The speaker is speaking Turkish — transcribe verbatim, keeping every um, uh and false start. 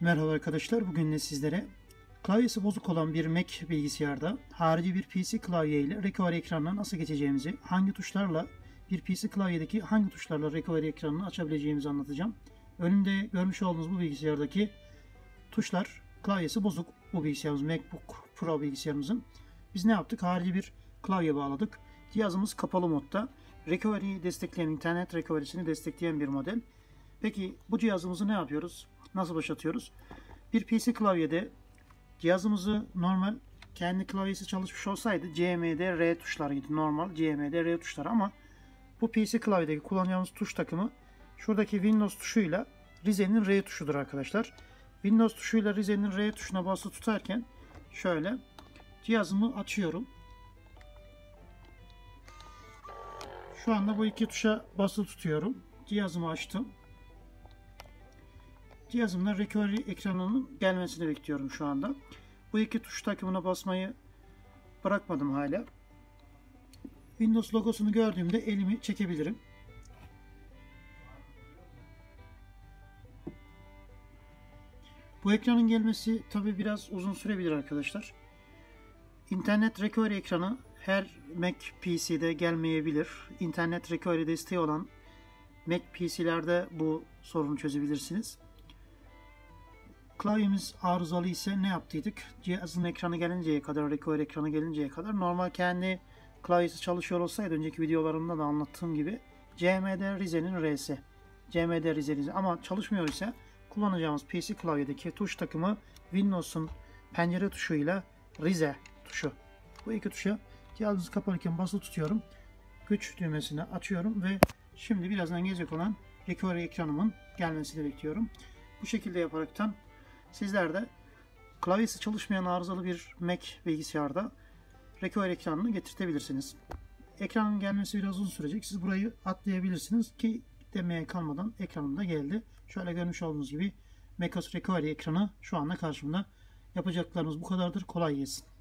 Merhaba arkadaşlar, bugün de sizlere klavyesi bozuk olan bir Mac bilgisayarda harici bir P C klavye ile recovery ekranına nasıl geçeceğimizi, hangi tuşlarla bir P C klavyedeki hangi tuşlarla recovery ekranını açabileceğimizi anlatacağım. Önümde görmüş olduğunuz bu bilgisayardaki tuşlar klavyesi bozuk. Bu bilgisayarımız MacBook Pro bilgisayarımızın. Biz ne yaptık? Harici bir klavye bağladık. Cihazımız kapalı modda. Recovery'yi destekleyen, internet recovery'sini destekleyen bir model. Peki bu cihazımızı ne yapıyoruz? Nasıl başlatıyoruz? Bir P C klavyede cihazımızı normal kendi klavyesi çalışmış olsaydı C M D R tuşlarıydı. Normal C M D R tuşları ama bu P C klavyedeki kullanacağımız tuş takımı şuradaki Windows tuşuyla Rize'nin R tuşudur arkadaşlar. Windows tuşuyla Rize'nin R tuşuna basılı tutarken şöyle cihazımı açıyorum. Şu anda bu iki tuşa basılı tutuyorum. Cihazımı açtım. Cihazımda recovery ekranının gelmesini bekliyorum şu anda. Bu iki tuş takımına basmayı bırakmadım hala. Windows logosunu gördüğümde elimi çekebilirim. Bu ekranın gelmesi tabi biraz uzun sürebilir arkadaşlar. İnternet recovery ekranı her Mac P C'de gelmeyebilir. İnternet recovery desteği olan Mac P C'lerde bu sorunu çözebilirsiniz. Klavyemiz arızalı ise ne yaptıydık? Cihazın ekranı gelinceye kadar, recovery ekranı gelinceye kadar normal kendi klavyesi çalışıyor olsaydı önceki videolarımda da anlattığım gibi C M D Rize'nin R'si. C M D Rize Rize ama çalışmıyor ise kullanacağımız P C klavyedeki tuş takımı Windows'un pencere tuşuyla Rize tuşu. Bu iki tuşa cihazınızı kaparken basılı tutuyorum. Güç düğmesini açıyorum ve şimdi birazdan gelecek olan recovery ekranımın gelmesini bekliyorum. Bu şekilde yaparaktan sizler de klavyesi çalışmayan arızalı bir Mac bilgisayarda recovery ekranını getirtebilirsiniz. Ekranın gelmesi biraz uzun sürecek. Siz burayı atlayabilirsiniz ki demeye kalmadan ekranım da geldi. Şöyle görmüş olduğunuz gibi macOS recovery ekranı şu anda karşımda. Yapacaklarımız bu kadardır. Kolay gelsin.